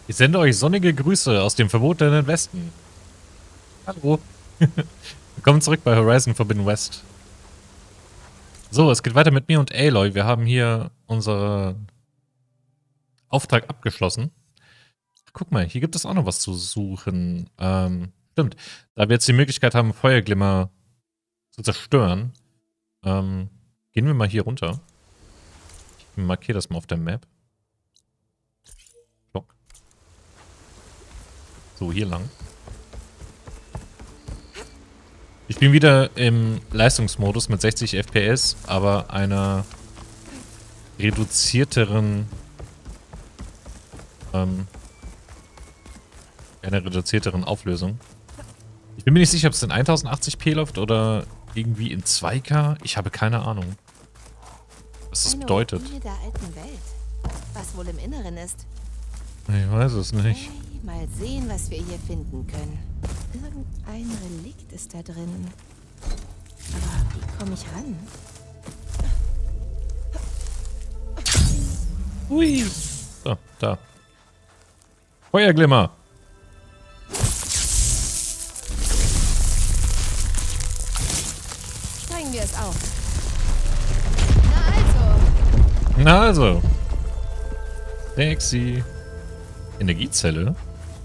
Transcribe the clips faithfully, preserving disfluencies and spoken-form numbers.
Ich sende euch sonnige Grüße aus dem verbotenen Westen. Hallo. Willkommen zurück bei Horizon Forbidden West. So, es geht weiter mit mir und Aloy. Wir haben hier unseren Auftrag abgeschlossen. Guck mal, hier gibt es auch noch was zu suchen. Ähm, stimmt. Da wir jetzt die Möglichkeit haben, Feuerglimmer zu zerstören, ähm, gehen wir mal hier runter. Ich markiere das mal auf der Map. Block. So, hier lang. Ich bin wieder im Leistungsmodus mit sechzig F P S, aber einer reduzierteren ähm, einer reduzierteren Auflösung. Ich bin mir nicht sicher, ob es in tausendachtzig p läuft oder irgendwie in zwei K. Ich habe keine Ahnung, was das bedeutet. Eine Ruine der alten Welt. Was wohl im Inneren ist. Ich weiß es nicht. Hey, mal sehen, was wir hier finden können. Irgendein Relikt ist da drin. Aber wie komme ich ran? Hui. So, da. Feuerglimmer. Steigen wir es auf. Na also. Na also. Sexy. Energiezelle.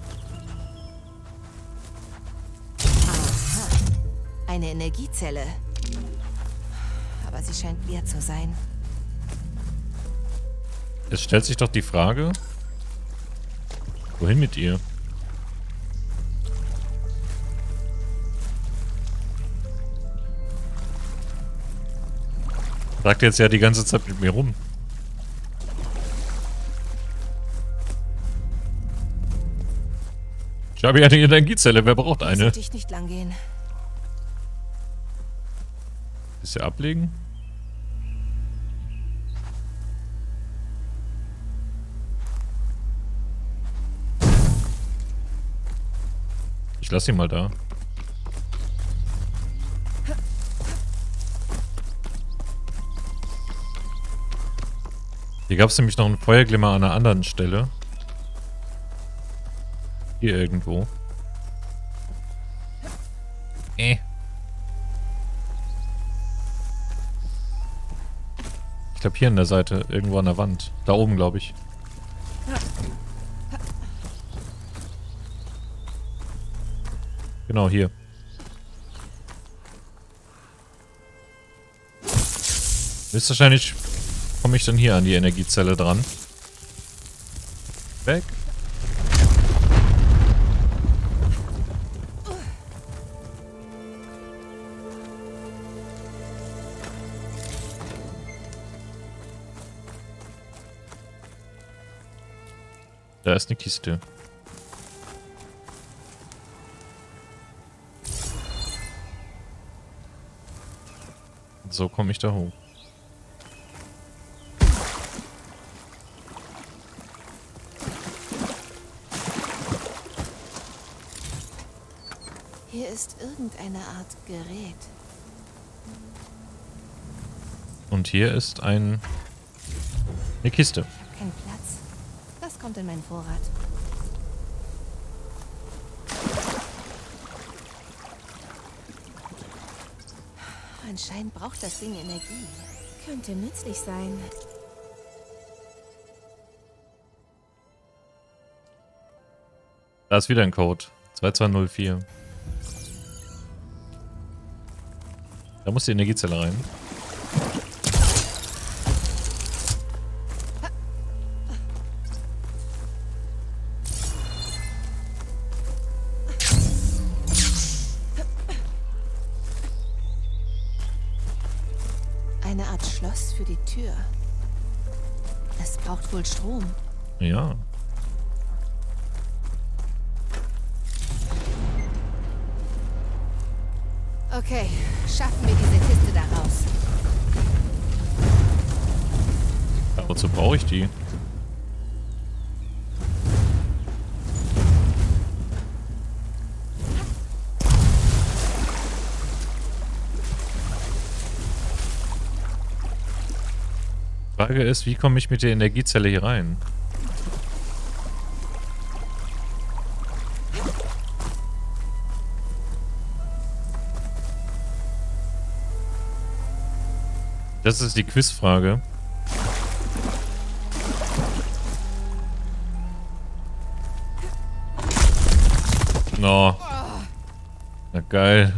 Aha. Eine Energiezelle. Aber sie scheint leer zu sein. Es stellt sich doch die Frage, wohin mit ihr? Sagt jetzt ja die ganze Zeit mit mir rum. Ich habe ja eine Energiezelle, wer braucht eine? Sollte ich nicht lang gehen. Ist sie ablegen? Ich lasse sie mal da. Hier gab es nämlich noch einen Feuerglimmer an einer anderen Stelle. Hier irgendwo. Äh. Ich glaube hier an der Seite, irgendwo an der Wand. Da oben, glaube ich. Genau, hier. Höchstwahrscheinlich komme ich dann hier an die Energiezelle dran. Weg. Da ist eine Kiste. So komme ich da hoch. Hier ist irgendeine Art Gerät. Und hier ist ein... eine Kiste. Kein Platz. Das kommt in meinen Vorrat. Anscheinend braucht das Ding Energie. Könnte nützlich sein. Da ist wieder ein Code. zwei zwei null vier. Da muss die Energiezelle rein. Eine Art Schloss für die Tür. Es braucht wohl Strom. Ja. Okay, schaffen wir diese Kiste da raus. Ja, wozu brauche ich die? Frage ist, wie komme ich mit der Energiezelle hier rein? Das ist die Quizfrage. No. Na geil.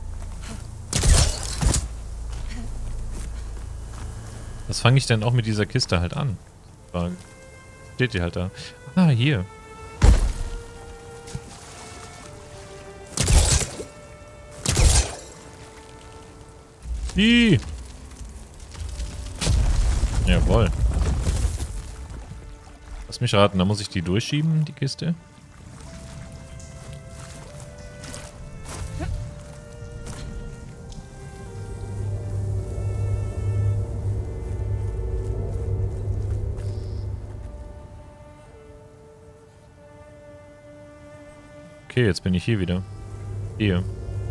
Was fange ich denn auch mit dieser Kiste halt an? Frage. Steht die halt da. Ah, hier. Die. Jawohl. Lass mich raten, da muss ich die durchschieben, die Kiste. Okay, jetzt bin ich hier wieder. Hier.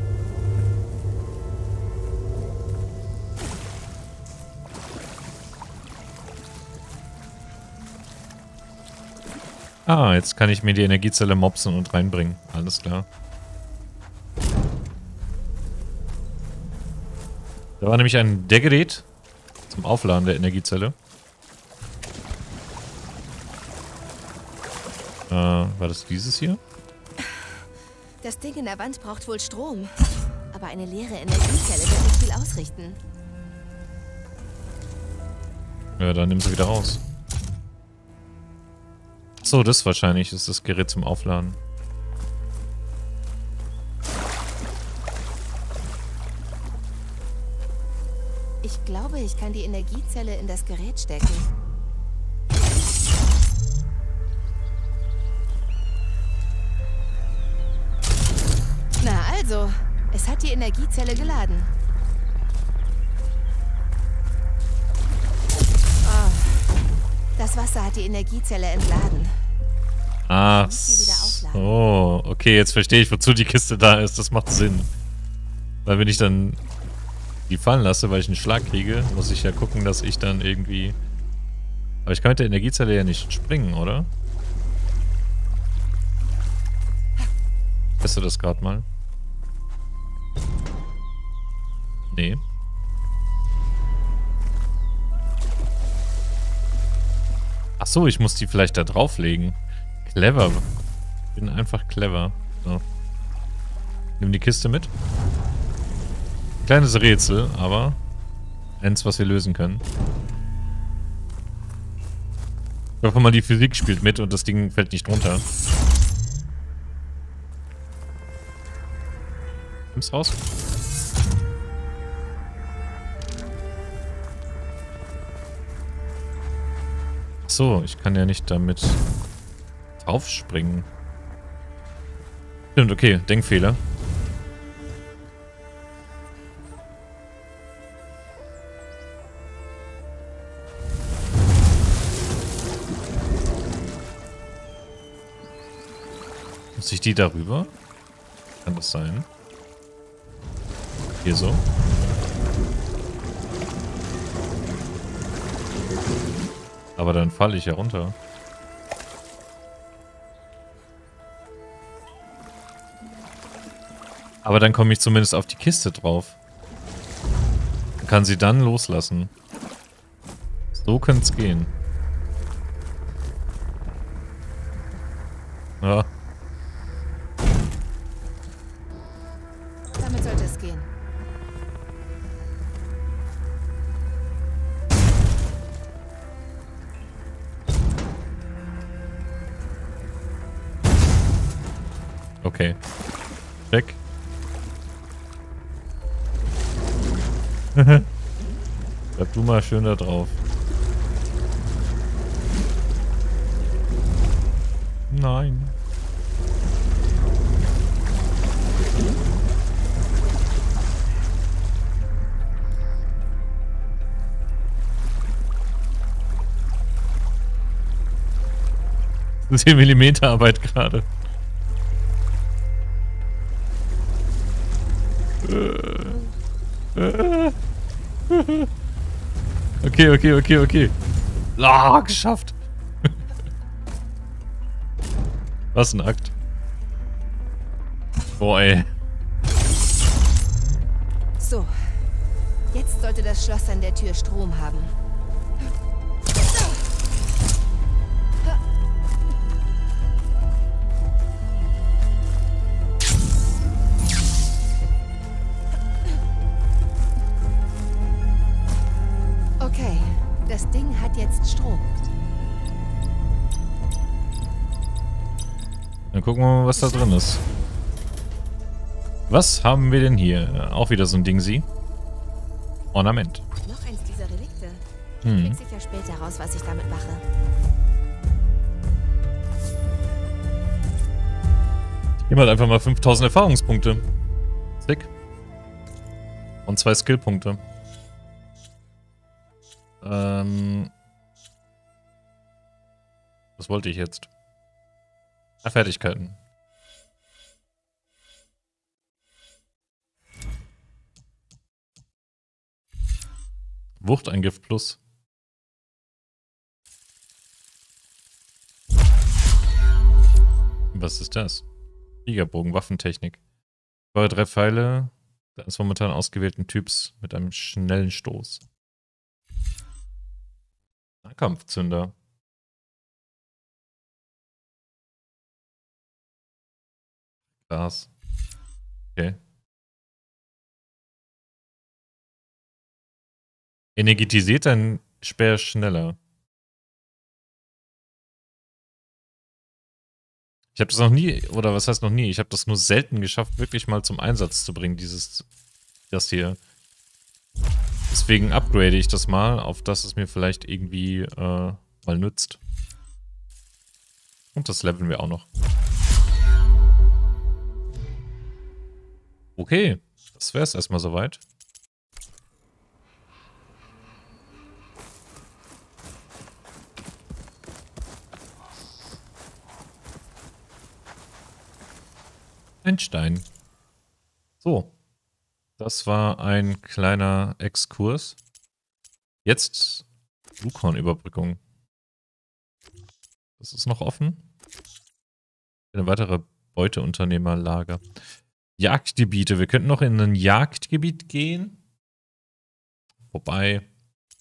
Ah, jetzt kann ich mir die Energiezelle mopsen und reinbringen. Alles klar. Da war nämlich ein der Gerät zum Aufladen der Energiezelle. Äh, war das dieses hier? Das Ding in der Wand braucht wohl Strom. Aber eine leere Energiezelle wird nicht viel ausrichten. Ja, dann nimm sie wieder raus. So, das wahrscheinlich ist das Gerät zum Aufladen. Ich glaube, ich kann die Energiezelle in das Gerät stecken. Na also, es hat die Energiezelle geladen. Oh, das Wasser hat die Energiezelle entladen. Ach so, okay, jetzt verstehe ich, wozu die Kiste da ist. Das macht Sinn. Weil wenn ich dann die fallen lasse, weil ich einen Schlag kriege, muss ich ja gucken, dass ich dann irgendwie... Aber ich kann mit der Energiezelle ja nicht springen, oder? Teste das gerade mal. Nee. Ach so, ich muss die vielleicht da drauflegen. Clever. Bin einfach clever. So. Nimm die Kiste mit. Kleines Rätsel, aber eins, was wir lösen können. Ich hoffe mal, die Physik spielt mit und das Ding fällt nicht runter. Nimm's raus. So, ich kann ja nicht damit draufspringen. Stimmt, okay, Denkfehler. Muss ich die darüber? Kann das sein? Hier so. Aber dann falle ich ja runter. Aber dann komme ich zumindest auf die Kiste drauf. Und kann sie dann loslassen. So könnte es gehen. Ja. Damit sollte es gehen. Okay. Check. Bleib du mal schön da drauf. Nein. zehn Millimeter Arbeit gerade. Okay, okay, okay, okay. Ah, geschafft. Was ein Akt. Boah, ey. So, jetzt sollte das Schloss an der Tür Strom haben. Okay, das Ding hat jetzt Strom. Dann gucken wir mal, was da drin ist. Was haben wir denn hier? Auch wieder so ein Ding, sie. Ornament. Noch eins dieser Relikte. Hm. Ich krieg sicher später raus, was ich damit mache. Ich nehme halt einfach mal fünftausend Erfahrungspunkte. Sick. Und zwei Skillpunkte. Ähm. Was wollte ich jetzt? Ah, Fertigkeiten. Wuchtangriff plus. Was ist das? Fliegerbogen, Waffentechnik. Feuer drei Pfeile eines momentan ausgewählten Typs mit einem schnellen Stoß. Nahkampfzünder. Glas. Okay. Energetisiert dein Speer schneller. Ich habe das noch nie, oder was heißt noch nie? Ich habe das nur selten geschafft, wirklich mal zum Einsatz zu bringen, dieses, das hier. Deswegen upgrade ich das mal, auf das es mir vielleicht irgendwie äh, mal nützt. Und das leveln wir auch noch. Okay, das wäre es erstmal soweit. Ein Stein. So. Das war ein kleiner Exkurs. Jetzt Lukorn-Überbrückung. Das ist noch offen. Eine weitere Beuteunternehmerlager. Jagdgebiete. Wir könnten noch in ein Jagdgebiet gehen. Wobei.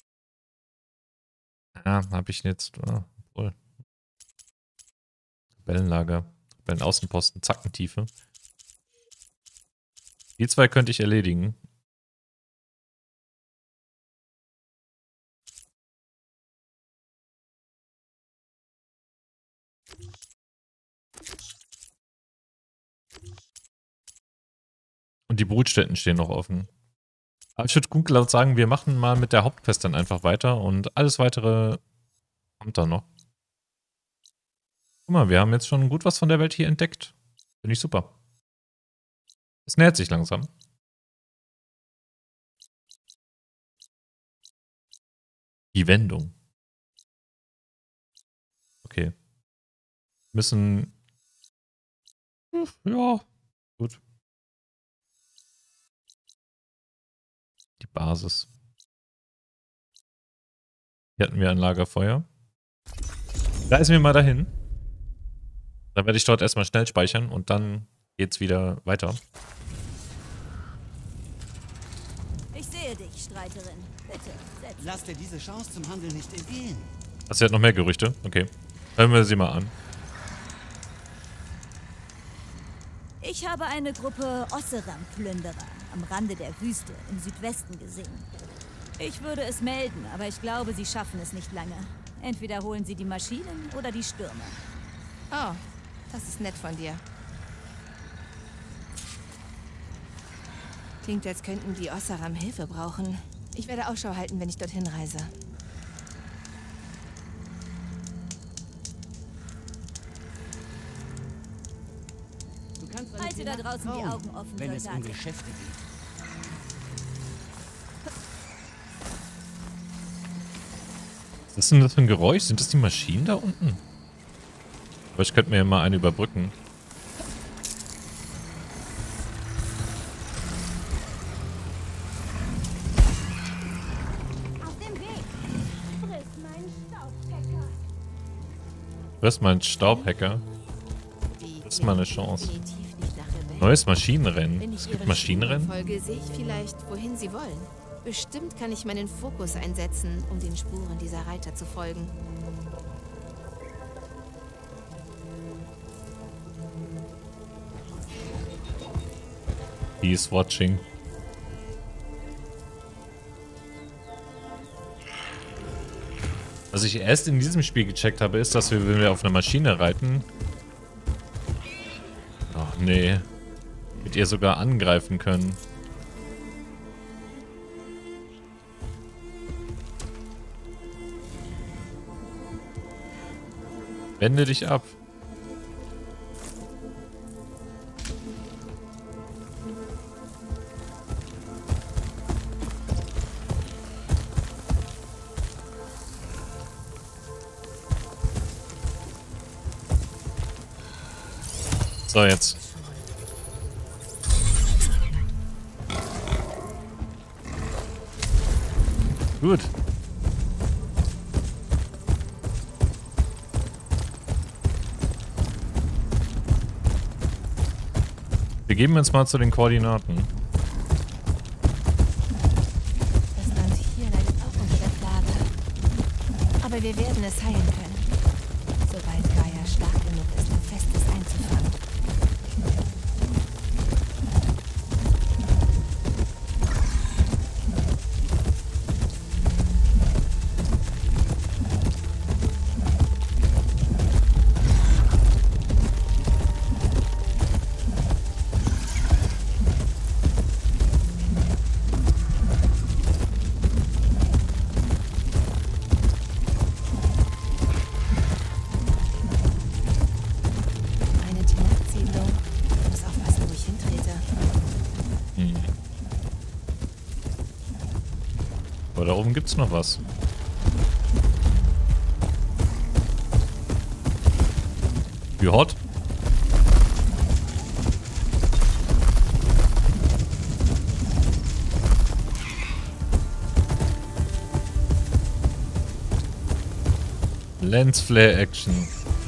Ja, habe ich jetzt. Oh, wohl. Rebellenlager. Rebellenaußenposten. Zackentiefe. Die zwei könnte ich erledigen. Und die Brutstätten stehen noch offen. Aber ich würde gut laut sagen, wir machen mal mit der Hauptquest dann einfach weiter und alles weitere kommt dann noch. Guck mal, wir haben jetzt schon gut was von der Welt hier entdeckt. Finde ich super. Es nähert sich langsam. Die Wendung. Okay. Müssen... Ja, gut. Die Basis. Hier hatten wir ein Lagerfeuer. Da ist mir mal dahin. Dann werde ich dort erstmal schnell speichern und dann geht's wieder weiter. Ich sehe dich, Streiterin. Bitte, setz dich. Lass dir diese Chance zum Handel nicht entgehen. Hast du hat noch mehr Gerüchte? Okay. Hören wir sie mal an. Ich habe eine Gruppe Osseram-Plünderer am Rande der Wüste im Südwesten gesehen. Ich würde es melden, aber ich glaube, sie schaffen es nicht lange. Entweder holen sie die Maschinen oder die Stürme. Oh, das ist nett von dir. Klingt, als könnten die Osseram Hilfe brauchen. Ich werde Ausschau halten, wenn ich dorthin reise. Du kannst eine Halte da Nacht draußen die trauen, Augen offen, wenn es um Soldat. Geschäfte geht. Was ist denn das für ein Geräusch? Sind das die Maschinen da unten? Aber ich könnte mir ja mal eine überbrücken. Auf dem Weg. Friss meinen Staubchecker. Was ist mein Staubhacker? Die Das ist mal eine klingen Chance. definitiv nicht nach Rebellen. Neues Maschinenrennen. Wenn Es ich gibt ihre Maschinenrennen? Folge sehe ich vielleicht, wohin sie wollen. Bestimmt kann ich meinen Fokus einsetzen, um den Spuren dieser Reiter zu folgen. He is watching. Was ich erst in diesem Spiel gecheckt habe, ist, dass wir, wenn wir auf einer Maschine reiten... Ach nee. Mit ihr sogar angreifen können. Wende dich ab. So, jetzt. Gut. Begeben wir uns mal zu den Koordinaten. Das Land hier leidet auch unter der Plage. Aber wir werden es heilen können. Sobald Gaia stark genug ist, um Festes einzufangen. Aber da oben gibt's noch was. Wie hot? Lens Flare Action.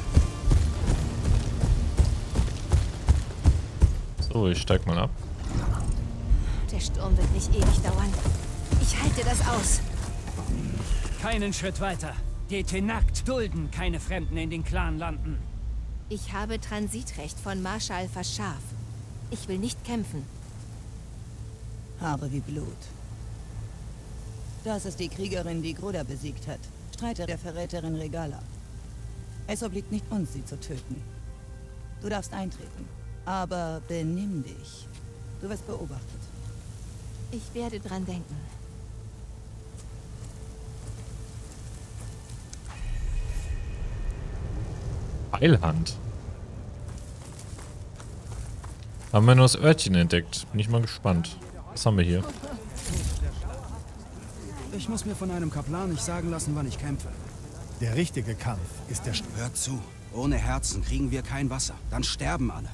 So, ich steig mal ab. Der Sturm wird nicht ewig dauern. Ich halte das aus. Keinen Schritt weiter. Die Tenakt dulden keine Fremden in den Clanlanden. Ich habe Transitrecht von Marschall Verscharf. Ich will nicht kämpfen. Haare wie Blut. Das ist die Kriegerin, die Groda besiegt hat. Streiter der Verräterin Regala. Es obliegt nicht uns, sie zu töten. Du darfst eintreten. Aber benimm dich. Du wirst beobachtet. Ich werde dran denken. Pfeilhand. Haben wir nur das Örtchen entdeckt. Bin ich mal gespannt. Was haben wir hier? Ich muss mir von einem Kaplan nicht sagen lassen, wann ich kämpfe. Der richtige Kampf ist der... St Hört zu. Ohne Herzen kriegen wir kein Wasser. Dann sterben alle.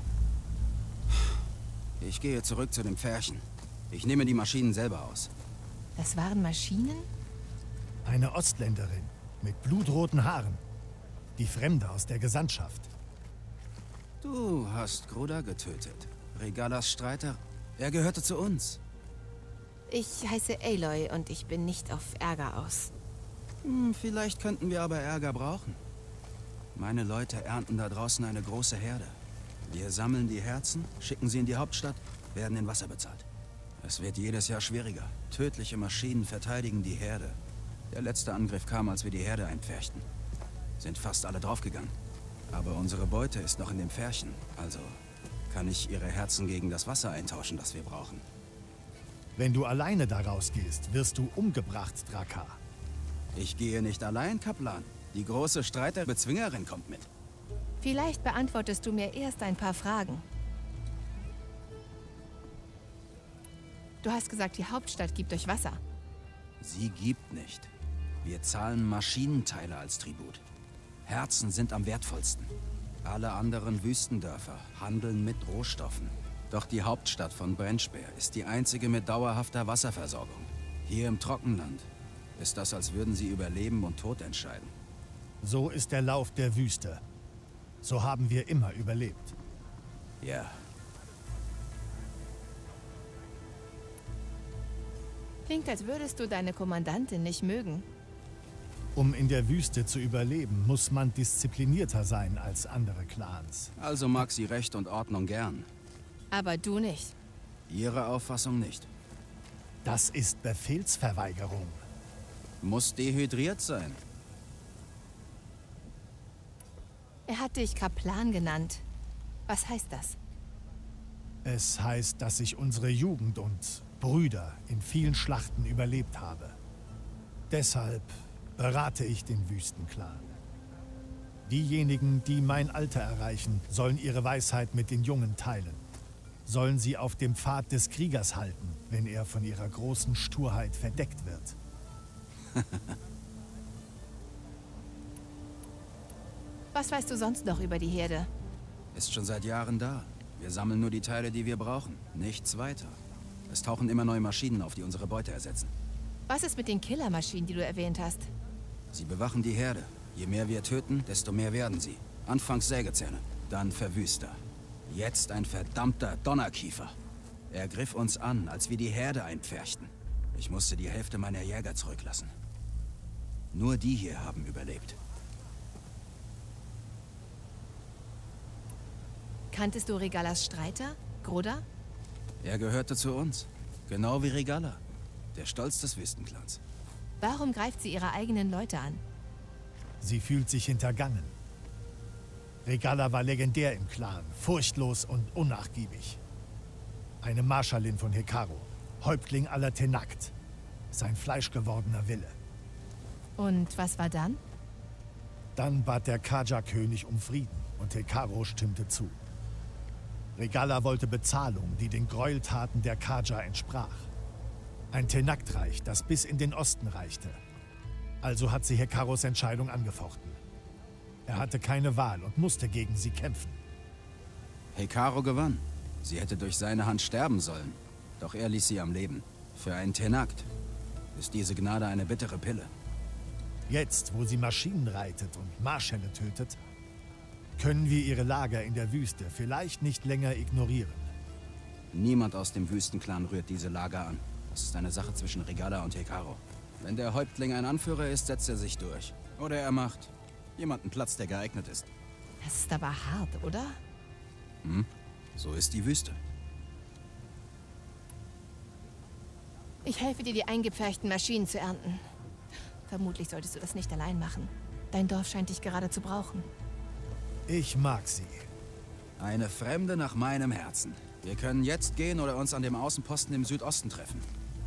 Ich gehe zurück zu den Pferchen. Ich nehme die Maschinen selber aus. Das waren Maschinen? Eine Ostländerin mit blutroten Haaren. Die Fremde aus der Gesandtschaft. Du hast Groda getötet. Regalas Streiter. Er gehörte zu uns. Ich heiße Aloy und ich bin nicht auf Ärger aus. Hm, vielleicht könnten wir aber Ärger brauchen. Meine Leute ernten da draußen eine große Herde. Wir sammeln die Herzen, schicken sie in die Hauptstadt, werden in Wasser bezahlt. Es wird jedes Jahr schwieriger. Tödliche Maschinen verteidigen die Herde. Der letzte Angriff kam, als wir die Herde einpferchten. Sind fast alle draufgegangen. Aber unsere Beute ist noch in den Pferchen. Also kann ich ihre Herzen gegen das Wasser eintauschen, das wir brauchen. Wenn du alleine da rausgehst, wirst du umgebracht, Drakar. Ich gehe nicht allein, Kaplan. Die große Streiterbezwingerin kommt mit. Vielleicht beantwortest du mir erst ein paar Fragen. Du hast gesagt, die Hauptstadt gibt euch Wasser. Sie gibt nicht. Wir zahlen Maschinenteile als Tribut. Herzen sind am wertvollsten. Alle anderen Wüstendörfer handeln mit Rohstoffen. Doch die Hauptstadt von Brennspeer ist die einzige mit dauerhafter Wasserversorgung. Hier im Trockenland ist das, als würden sie über Leben und Tod entscheiden. So ist der Lauf der Wüste. So haben wir immer überlebt. Ja. Klingt, als würdest du deine Kommandantin nicht mögen. Um in der Wüste zu überleben, muss man disziplinierter sein als andere Clans. Also mag sie Recht und Ordnung gern. Aber du nicht. Ihre Auffassung nicht. Das ist Befehlsverweigerung. Muss dehydriert sein. Er hat dich Kaplan genannt. Was heißt das? Es heißt, dass ich unsere Jugend und Brüder in vielen Schlachten überlebt habe. Deshalb berate ich den Wüstenclan. Diejenigen, die mein Alter erreichen, sollen ihre Weisheit mit den Jungen teilen. Sollen sie auf dem Pfad des Kriegers halten, wenn er von ihrer großen Sturheit verdeckt wird. Was weißt du sonst noch über die Herde? Ist schon seit Jahren da. Wir sammeln nur die Teile, die wir brauchen. Nichts weiter. Es tauchen immer neue Maschinen auf, die unsere Beute ersetzen. Was ist mit den Killermaschinen, die du erwähnt hast? Sie bewachen die Herde. Je mehr wir töten, desto mehr werden sie. Anfangs Sägezähne, dann Verwüster. Jetzt ein verdammter Donnerkiefer. Er griff uns an, als wir die Herde einpferchten. Ich musste die Hälfte meiner Jäger zurücklassen. Nur die hier haben überlebt. Kanntest du Regalas Streiter, Groda? Er gehörte zu uns. Genau wie Regala. Der Stolz des Wüstenclans. Warum greift sie ihre eigenen Leute an? Sie fühlt sich hintergangen. Regala war legendär im Clan, furchtlos und unnachgiebig. Eine Marschallin von Hekarro, Häuptling aller Tenakt. Sein fleischgewordener Wille. Und was war dann? Dann bat der Kaja-König um Frieden und Hekarro stimmte zu. Regala wollte Bezahlung, die den Gräueltaten der Kaja entsprach. Ein Tenakt-Reich, das bis in den Osten reichte. Also hat sie Hekarros Entscheidung angefochten. Er hatte keine Wahl und musste gegen sie kämpfen. Hekarro gewann. Sie hätte durch seine Hand sterben sollen. Doch er ließ sie am Leben. Für einen Tenakt ist diese Gnade eine bittere Pille. Jetzt, wo sie Maschinen reitet und Marschälle tötet, können wir ihre Lager in der Wüste vielleicht nicht länger ignorieren. Niemand aus dem Wüstenclan rührt diese Lager an. Das ist eine Sache zwischen Regala und Hekarro. Wenn der Häuptling ein Anführer ist, setzt er sich durch. Oder er macht jemanden Platz, der geeignet ist. Das ist aber hart, oder? Hm? So ist die Wüste. Ich helfe dir, die eingepferchten Maschinen zu ernten. Vermutlich solltest du das nicht allein machen. Dein Dorf scheint dich gerade zu brauchen. Ich mag sie. Eine Fremde nach meinem Herzen. Wir können jetzt gehen oder uns an dem Außenposten im Südosten treffen.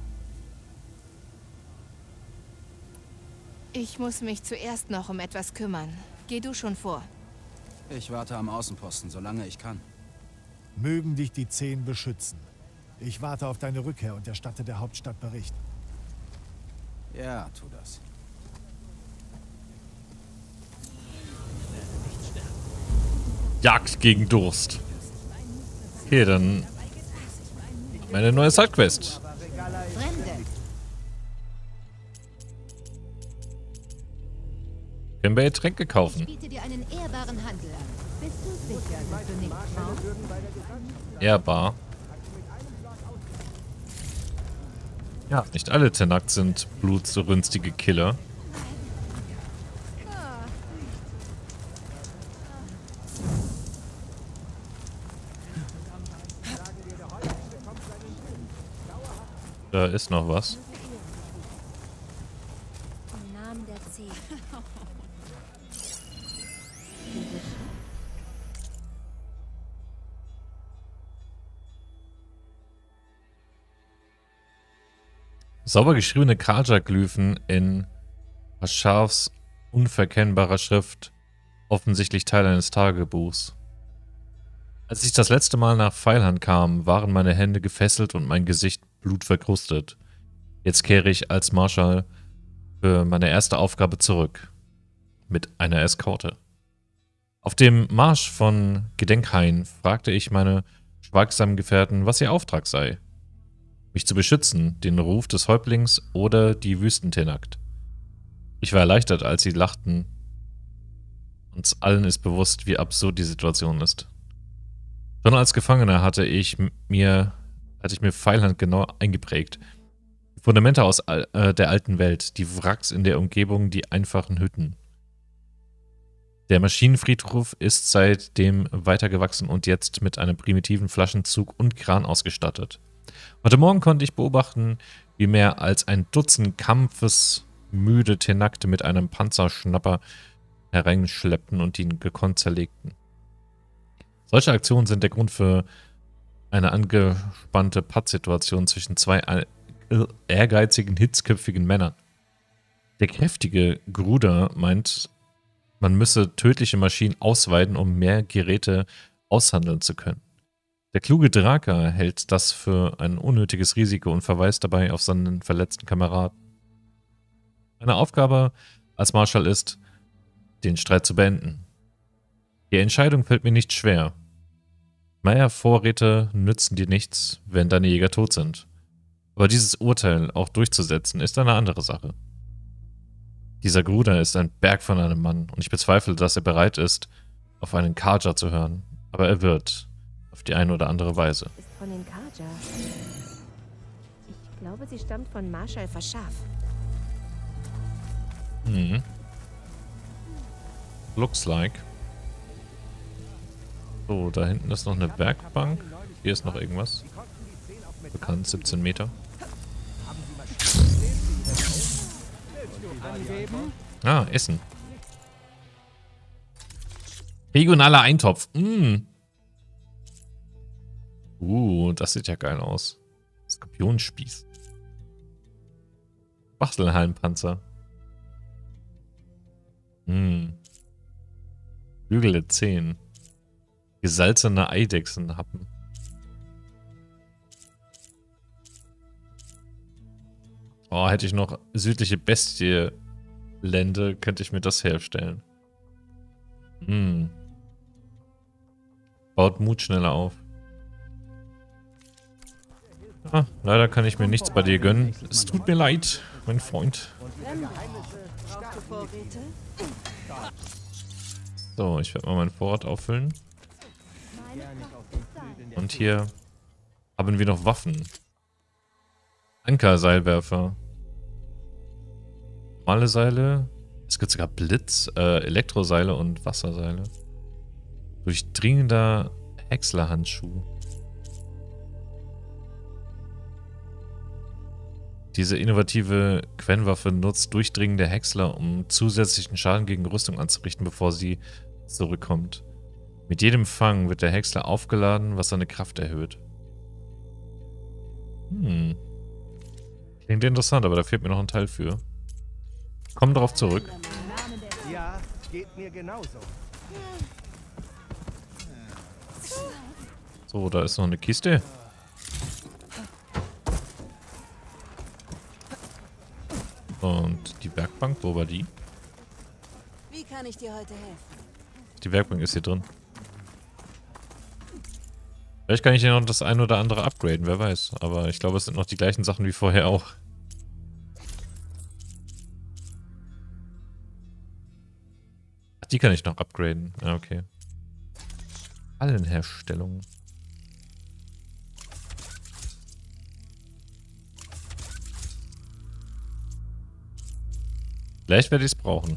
Ich muss mich zuerst noch um etwas kümmern. Geh du schon vor. Ich warte am Außenposten, solange ich kann. Mögen dich die Zehn beschützen. Ich warte auf deine Rückkehr und erstatte der Hauptstadt Bericht. Ja, tu das. Jagd gegen Durst. Okay, dann meine neue Sidequest. Können wir Tränke kaufen? Ich biete dir einen ehrbaren Handel an. Bist du sicher, dass du nicht brauchst? Ehrbar. Ja, nicht alle Tenakt sind blutrünstige Killer. Da ist noch was. Im Namen der Zehn. Sauber geschriebene Kaja-Glyphen in Asharfs unverkennbarer Schrift, offensichtlich Teil eines Tagebuchs. Als ich das letzte Mal nach Pfeilhand kam, waren meine Hände gefesselt und mein Gesicht blutverkrustet. Jetzt kehre ich als Marschall für meine erste Aufgabe zurück. Mit einer Eskorte. Auf dem Marsch von Gedenkhain fragte ich meine schweigsamen Gefährten, was ihr Auftrag sei. Mich zu beschützen, den Ruf des Häuptlings oder die Wüstentenakt. Ich war erleichtert, als sie lachten. Uns allen ist bewusst, wie absurd die Situation ist. Schon als Gefangener hatte ich mir, hatte ich mir Pfeilhand genau eingeprägt. Fundamente aus al äh, der alten Welt, die Wracks in der Umgebung, die einfachen Hütten. Der Maschinenfriedhof ist seitdem weitergewachsen und jetzt mit einem primitiven Flaschenzug und Kran ausgestattet. Heute Morgen konnte ich beobachten, wie mehr als ein Dutzend kampfesmüde Tenakte mit einem Panzerschnapper hereinschleppten und ihn gekonnt zerlegten. Solche Aktionen sind der Grund für eine angespannte Pattsituation zwischen zwei ehrgeizigen, hitzköpfigen Männern. Der kräftige Gruder meint, man müsse tödliche Maschinen ausweiten, um mehr Geräte aushandeln zu können. Der kluge Draka hält das für ein unnötiges Risiko und verweist dabei auf seinen verletzten Kameraden. Meine Aufgabe als Marschall ist, den Streit zu beenden. Die Entscheidung fällt mir nicht schwer. Mehr Vorräte nützen dir nichts, wenn deine Jäger tot sind. Aber dieses Urteil auch durchzusetzen, ist eine andere Sache. Dieser Gruder ist ein Berg von einem Mann und ich bezweifle, dass er bereit ist, auf einen Carja zu hören. Aber er wird, auf die eine oder andere Weise. Ist von den Carja. Ich glaube, sie stammt von Marschall Verschaf. Hm. Looks like. So, da hinten ist noch eine Werkbank. Hier ist noch irgendwas. Bekannt, siebzehn Meter. Ah, Essen. Regionaler Eintopf. Mm. Uh, das sieht ja geil aus. Skorpionspieß. Bachtelhallenpanzer. Hm. Flügel zehn. Gesalzene Eidechsenhappen. Oh, hätte ich noch südliche Bestie-Lände, könnte ich mir das herstellen. Hm. Baut Mut schneller auf. Ah, leider kann ich mir nichts bei dir gönnen. Es tut mir leid, mein Freund. So, ich werde mal meinen Vorrat auffüllen. Und hier haben wir noch Waffen. Ankerseilwerfer. Normale Seile. Es gibt sogar Blitz, äh, Elektroseile und Wasserseile. Durchdringender Häckslerhandschuh. Diese innovative Quennwaffe nutzt durchdringende Häcksler, um zusätzlichen Schaden gegen Rüstung anzurichten, bevor sie zurückkommt. Mit jedem Fang wird der Häcksler aufgeladen, was seine Kraft erhöht. Hm. Klingt interessant, aber da fehlt mir noch ein Teil für. Komm darauf zurück. Ja, geht mir genauso. So, da ist noch eine Kiste. Und die Werkbank, wo war die? Wie kann ich dir heute helfen? Die Werkbank ist hier drin. Vielleicht kann ich hier noch das ein oder andere upgraden, wer weiß. Aber ich glaube, es sind noch die gleichen Sachen wie vorher auch. Ach, die kann ich noch upgraden. Ja, okay. Fallenherstellung. Vielleicht werde ich es brauchen.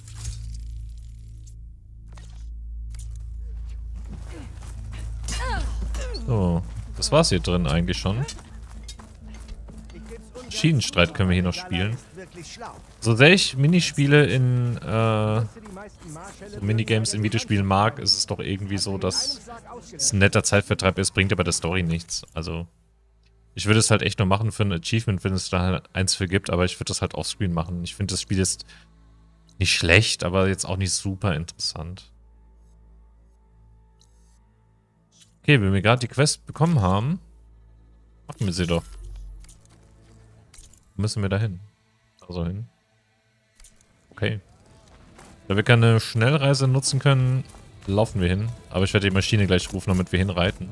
So, das war's hier drin eigentlich schon. Schienenstreit können wir hier noch spielen. So sehr ich Minispiele in äh, so Minigames in Videospielen mag, ist es doch irgendwie so, dass es ein netter Zeitvertreib ist, bringt aber der Story nichts. Also ich würde es halt echt nur machen für ein Achievement, wenn es da halt eins für gibt, aber ich würde das halt offscreen machen. Ich finde das Spiel jetzt nicht schlecht, aber jetzt auch nicht super interessant. Okay, wenn wir gerade die Quest bekommen haben, machen wir sie doch. Wo müssen wir da hin? Also hin. Okay. Da wir keine Schnellreise nutzen können, laufen wir hin. Aber ich werde die Maschine gleich rufen, damit wir hinreiten.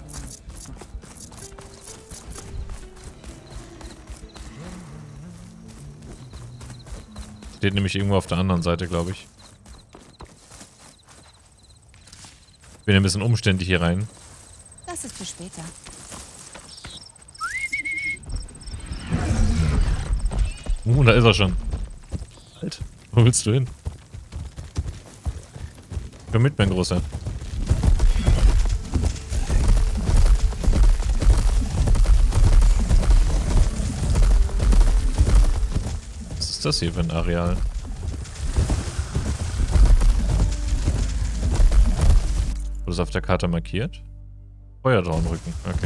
Steht nämlich irgendwo auf der anderen Seite, glaube ich. Ich bin ein bisschen umständlich hier rein. Das ist für später. Uh, da ist er schon. Halt, wo willst du hin? Komm mit, mein Großer. Was ist das hier für ein Areal? Wurde es auf der Karte markiert? Feuertraunrücken, okay.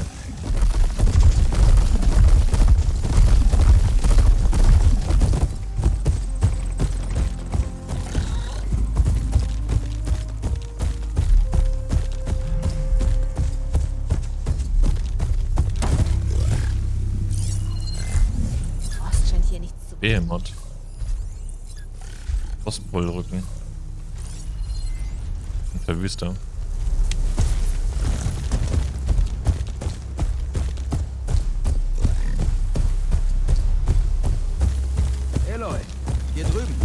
Frost scheint hier nichts zu Behemoth. Frostpolrücken. Ein Verwüster. Aloy, hier drüben.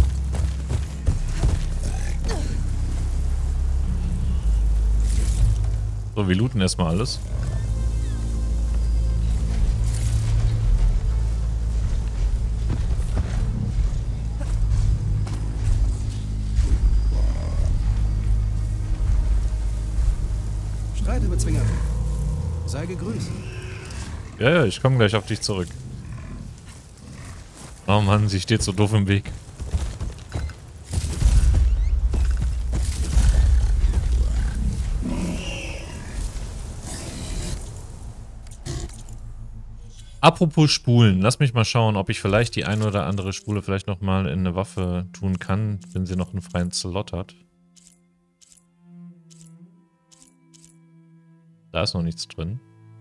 So, wir looten erstmal alles. Streitebezwinger. Sei gegrüßt. Ja, ja, ich komme gleich auf dich zurück. Oh Mann, sie steht so doof im Weg. Apropos Spulen, lass mich mal schauen, ob ich vielleicht die eine oder andere Spule vielleicht nochmal in eine Waffe tun kann, wenn sie noch einen freien Slot hat. Da ist noch nichts drin.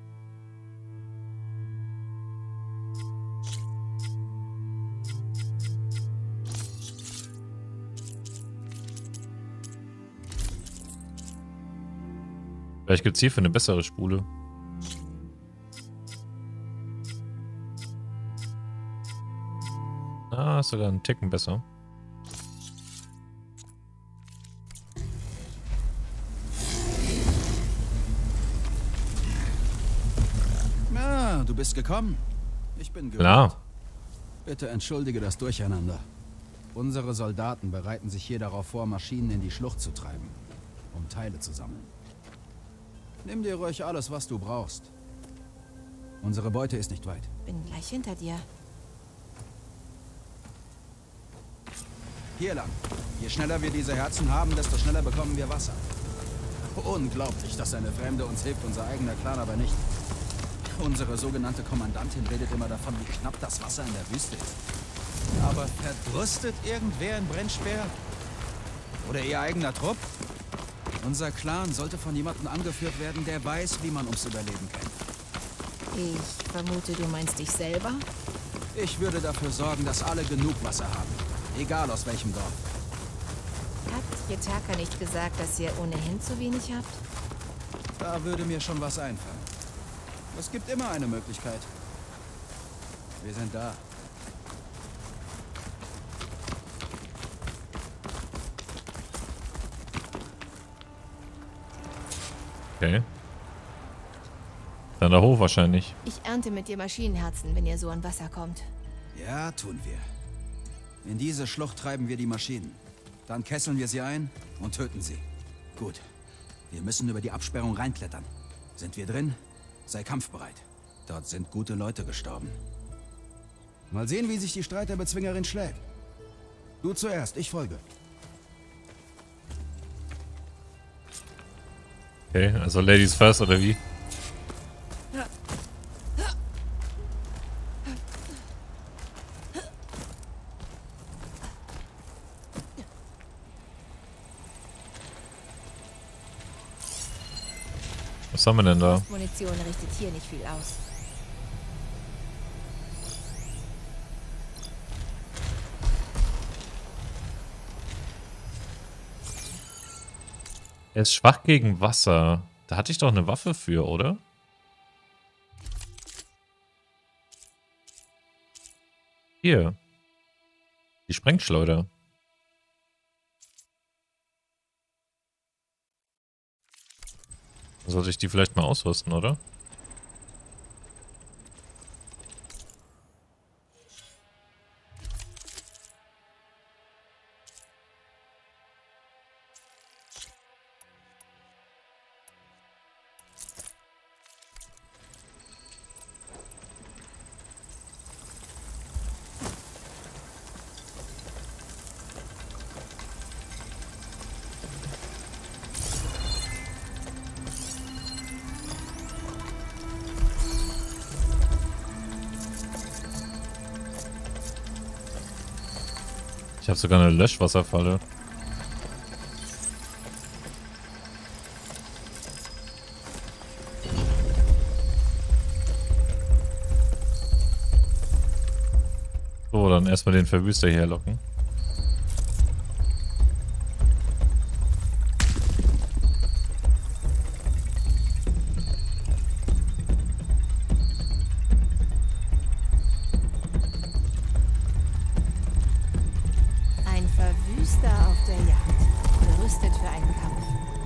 Vielleicht gibt es hierfür eine bessere Spule. Ah, ist sogar ein Ticken besser. Ah, du bist gekommen. Ich bin gewöhnt. Klar. Bitte entschuldige das Durcheinander. Unsere Soldaten bereiten sich hier darauf vor, Maschinen in die Schlucht zu treiben, um Teile zu sammeln. Nimm dir ruhig alles, was du brauchst. Unsere Beute ist nicht weit. Bin gleich hinter dir. Hier lang. Je schneller wir diese Herzen haben, desto schneller bekommen wir Wasser. Unglaublich, dass eine Fremde uns hilft, unser eigener Clan aber nicht. Unsere sogenannte Kommandantin redet immer davon, wie knapp das Wasser in der Wüste ist. Aber verdrustet irgendwer in Brennspeer? Oder ihr eigener Trupp? Unser Clan sollte von jemandem angeführt werden, der weiß, wie man ums Überleben kämpft. Ich vermute, du meinst dich selber? Ich würde dafür sorgen, dass alle genug Wasser haben. Egal aus welchem Dorf. Hat Yetaka nicht gesagt, dass ihr ohnehin zu wenig habt? Da würde mir schon was einfallen. Es gibt immer eine Möglichkeit. Wir sind da. Okay. Dann da hoch wahrscheinlich. Ich ernte mit dir Maschinenherzen, wenn ihr so an Wasser kommt. Ja, tun wir. In diese Schlucht treiben wir die Maschinen. Dann kesseln wir sie ein und töten sie. Gut. Wir müssen über die Absperrung reinklettern. Sind wir drin? Sei kampfbereit. Dort sind gute Leute gestorben. Mal sehen, wie sich die Streiterbezwingerin schlägt. Du zuerst, ich folge. Okay, also Ladies first oder wie? Was haben wir denn da? Munition richtet hier nicht viel aus. Er ist schwach gegen Wasser. Da hatte ich doch eine Waffe für, oder? Hier. Die Sprengschleuder. Sollte ich die vielleicht mal ausrüsten, oder? habe sogar eine Löschwasserfalle. So, dann erstmal den Verwüster hier locken. Ein Verwüster auf der Jagd, gerüstet für einen Kampf.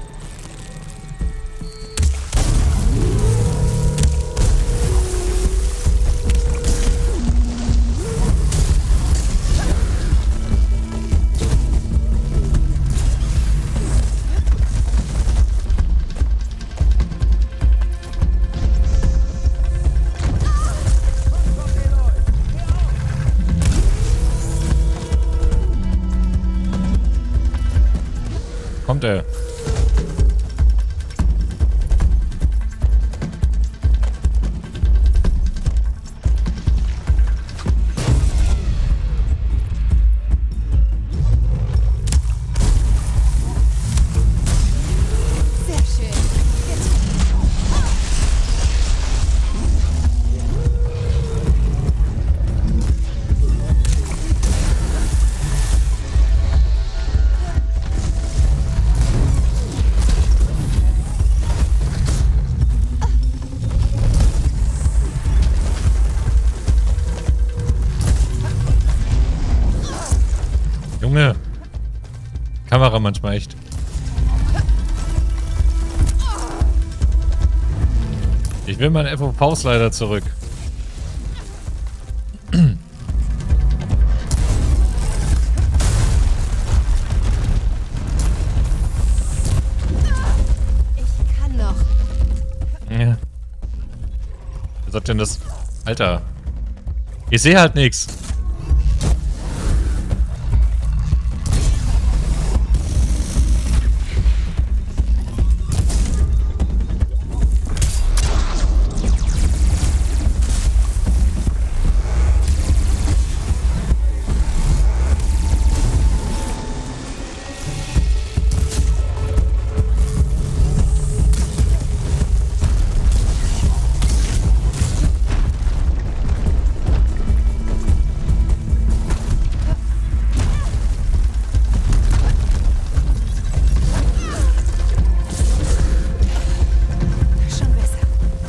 Kommt er. Sehr schön. Junge. Kamera manchmal echt. Ich will meinen F O V-Slider zurück. Ich kann noch. Ja. Wer sagt denn das? Alter. Ich sehe halt nichts. Schon besser.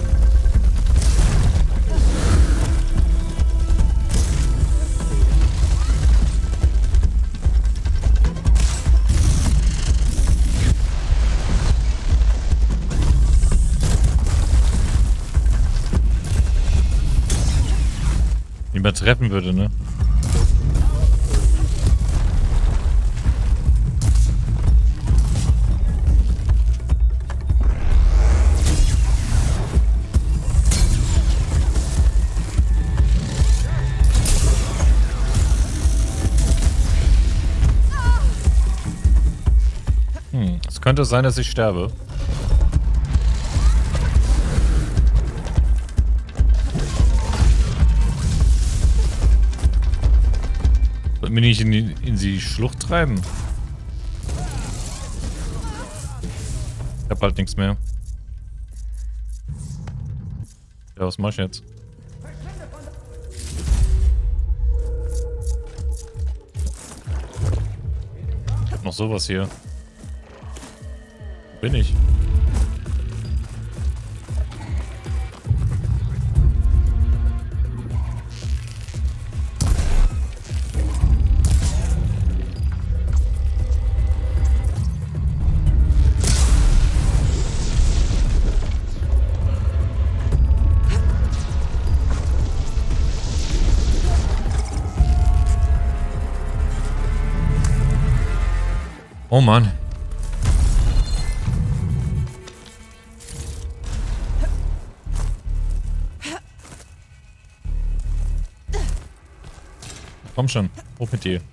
Niemand treffen würde, ne? Hm, es könnte sein, dass ich sterbe. Sollten wir nicht in die, in die Schlucht treiben? Ich hab halt nichts mehr. Ja, was mach ich jetzt? Ich hab noch sowas hier. Wo bin ich? Oh Mann. Komm schon, hoch mit dir.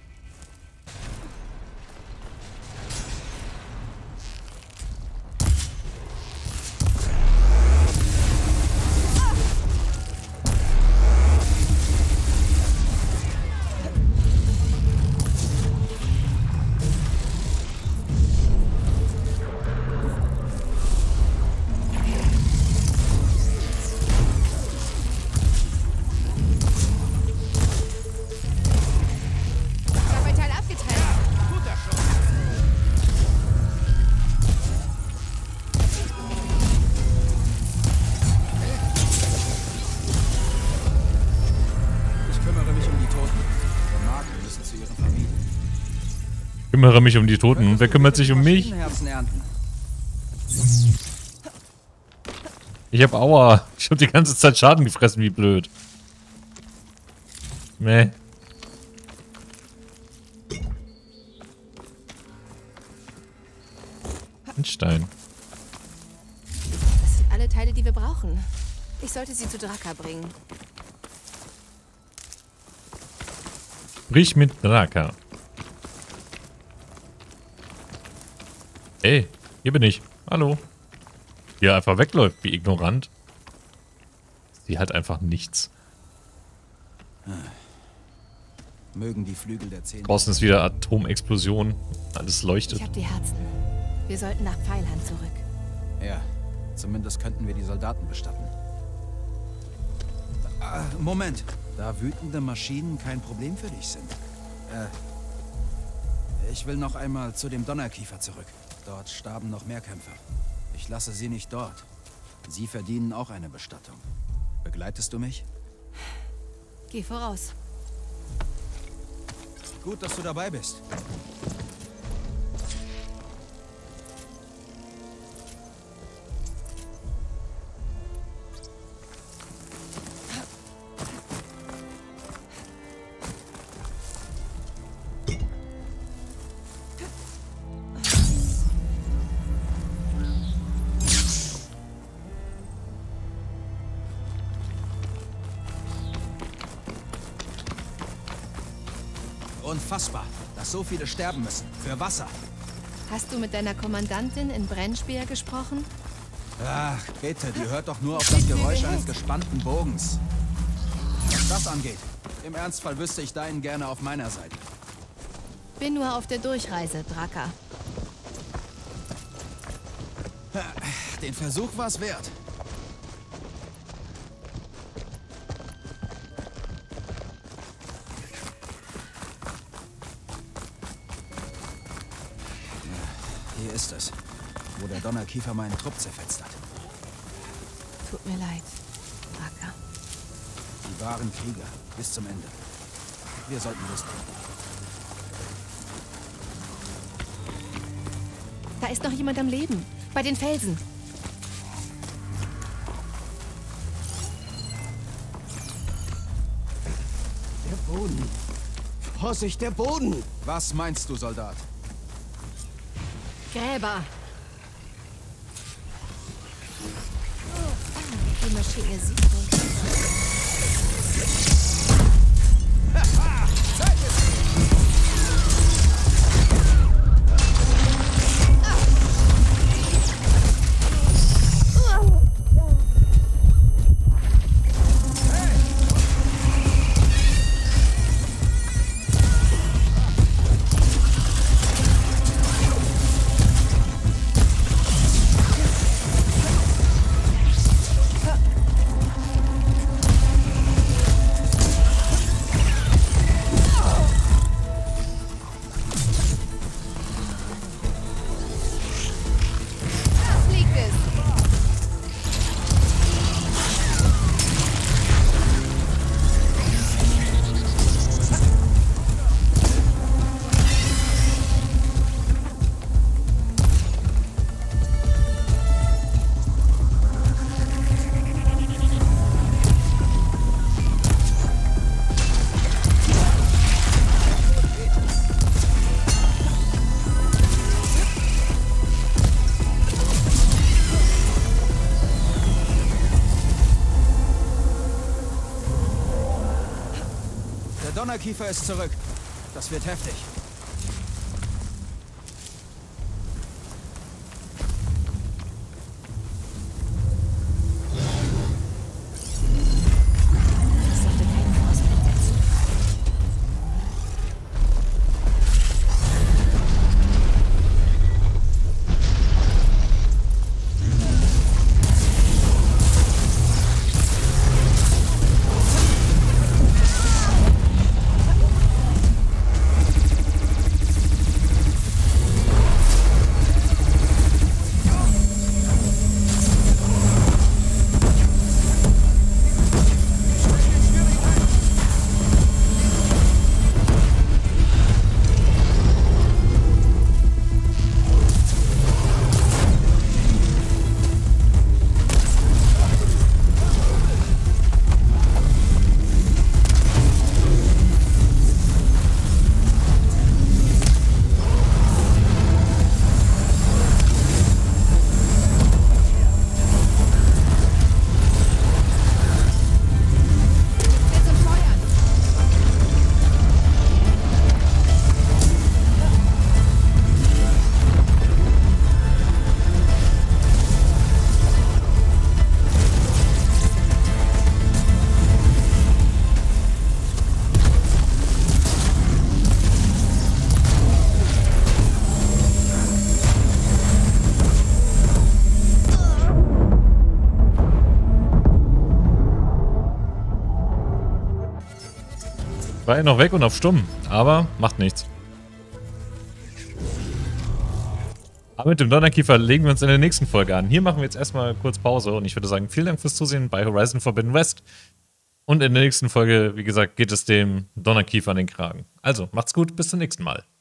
kümmere mich um die Toten. Und wer kümmert sich um mich? Ich hab Aua. Ich hab die ganze Zeit Schaden gefressen, wie blöd. Meh. Ein Stein. Das sind alle Teile, die wir brauchen. Ich sollte sie zu Draka bringen. Sprich mit Draka. Hey, hier bin ich. Hallo. Wie er einfach wegläuft, wie ignorant. Sie hat einfach nichts. Mögen die Flügel der Zehn. Draußen ist wieder Atomexplosion. Alles leuchtet. Ich hab die Herzen. Wir sollten nach Pfeilhand zurück. Ja, zumindest könnten wir die Soldaten bestatten. Ah, Moment. Da wütende Maschinen kein Problem für dich sind. Äh, ich will noch einmal zu dem Donnerkiefer zurück. Dort starben noch mehr Kämpfer. Ich lasse sie nicht dort. Sie verdienen auch eine Bestattung. Begleitest du mich? Geh voraus. Gut, dass du dabei bist. Unfassbar, dass so viele sterben müssen. Für Wasser. Hast du mit deiner Kommandantin in Brennspeer gesprochen? Ach, bitte, die hört doch nur auf das Geräusch eines gespannten Bogens. Was das angeht, im Ernstfall wüsste ich deinen gerne auf meiner Seite. Bin nur auf der Durchreise, Draka. Den Versuch war es wert. Hier ist es, wo der Donnerkiefer meinen Trupp zerfetzt hat. Tut mir leid, Draka. Die wahren Krieger, bis zum Ende. Wir sollten Lust haben. Da ist noch jemand am Leben. Bei den Felsen. Der Boden. Vorsicht, der Boden! Was meinst du, Soldat? Gräber. Die Maschine sieht uns. Der Donnerkiefer ist zurück. Das wird heftig. War er noch weg und auf stumm, aber macht nichts. Aber mit dem Donnerkiefer legen wir uns in der nächsten Folge an. Hier machen wir jetzt erstmal kurz Pause und ich würde sagen, vielen Dank fürs Zusehen bei Horizon Forbidden West. Und in der nächsten Folge, wie gesagt, geht es dem Donnerkiefer an den Kragen. Also, macht's gut, bis zum nächsten Mal.